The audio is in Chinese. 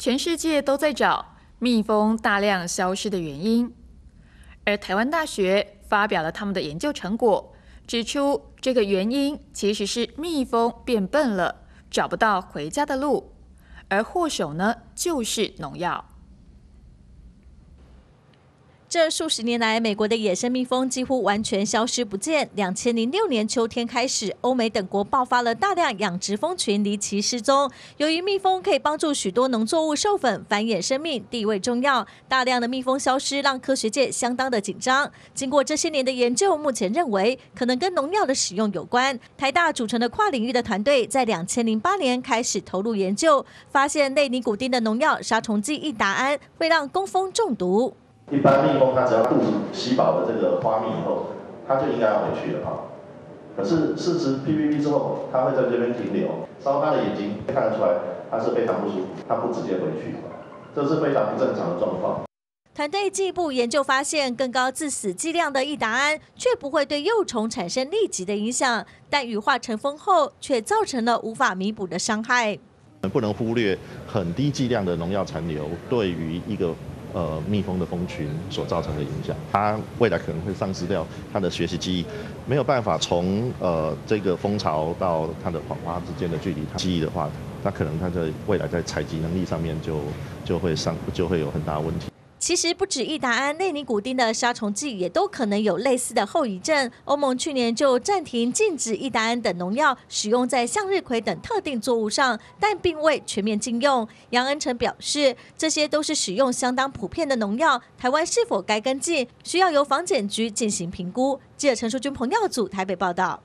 全世界都在找蜜蜂大量消失的原因，而台湾大学发表了他们的研究成果，指出这个原因其实是蜜蜂变笨了，找不到回家的路，而祸首呢就是农药。 这数十年来，美国的野生蜜蜂几乎完全消失不见。2006年秋天开始，欧美等国爆发了大量养殖蜂群离奇失踪。由于蜜蜂可以帮助许多农作物授粉、繁衍生命，地位重要，大量的蜜蜂消失让科学界相当的紧张。经过这些年的研究，目前认为可能跟农药的使用有关。台大组成的跨领域的团队在2008年开始投入研究，发现类尼古丁的农药杀虫剂异达胺会让工蜂中毒。 一般蜜蜂它只要肚子吸饱了这个花蜜以后，它就应该要回去了哈。可是试吃 PPP 之后，它会在这边停留，稍它的眼睛看得出来，它是非常不舒服，它不直接回去，这是非常不正常的状况。 团队进一步研究发现，更高致死剂量的异达胺却不会对幼虫产生立即的影响，但羽化成蜂后却造成了无法弥补的伤害。 不能忽略很低剂量的农药残留对于一个蜜蜂的蜂群所造成的影响，它未来可能会丧失掉它的学习记忆，没有办法从这个蜂巢到它的黄花之间的距离记忆的话，那可能它的未来在采集能力上面就会有很大的问题。 其实不止异达胺、类尼古丁的杀虫剂也都可能有类似的后遗症。欧盟去年就暂停禁止异达胺等农药使用在向日葵等特定作物上，但并未全面禁用。杨恩成表示，这些都是使用相当普遍的农药，台湾是否该跟进，需要由防检局进行评估。记者陈淑君、彭耀祖台北报道。